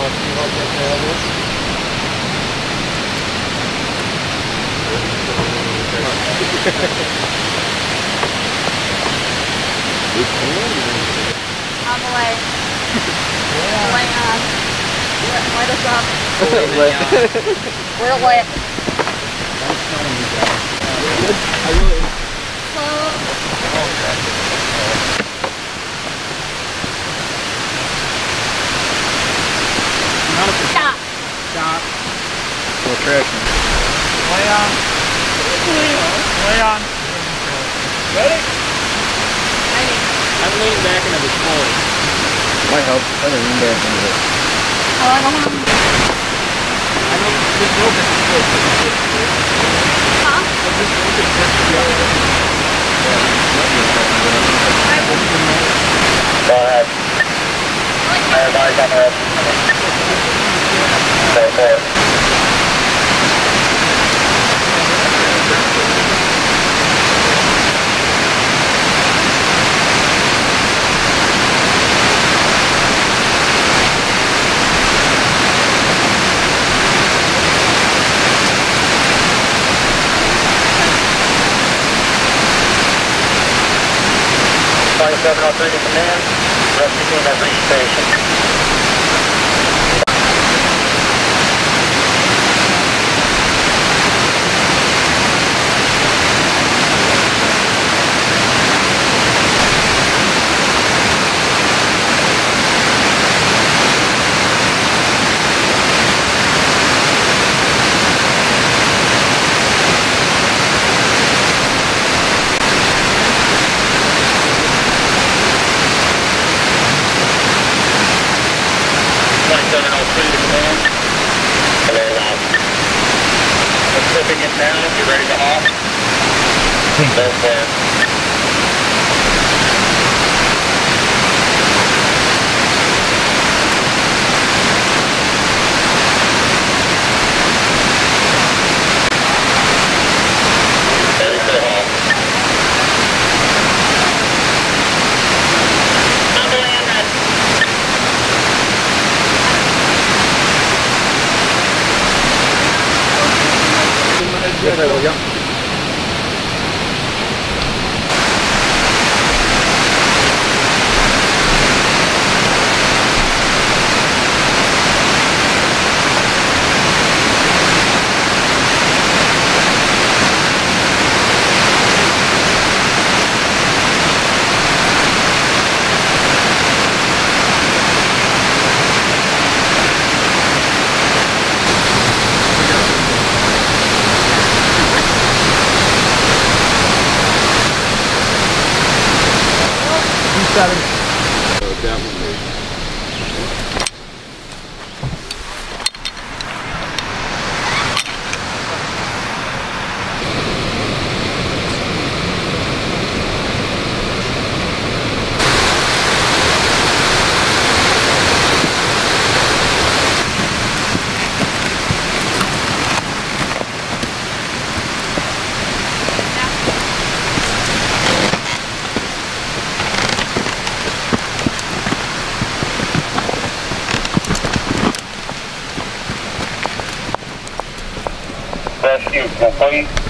On the way. Way on. Light us up. We're lit. Stop. Stop. No tracking. Way on. Way on. Ready? I'm leaning back into the spoiler. Might help. I'm gonna lean back into it. Oh, I don't want to. I know this rope is split. Huh? This rope is split. Go ahead. Everybody's on the rope. Go for it. 2703 to command. Rescue team has reached station. Flipping it down, you ready to off? Go for it. Ready for off. I'm going in that. Yes, I will, yeah. Seven. That one, maybe. Rescue complete.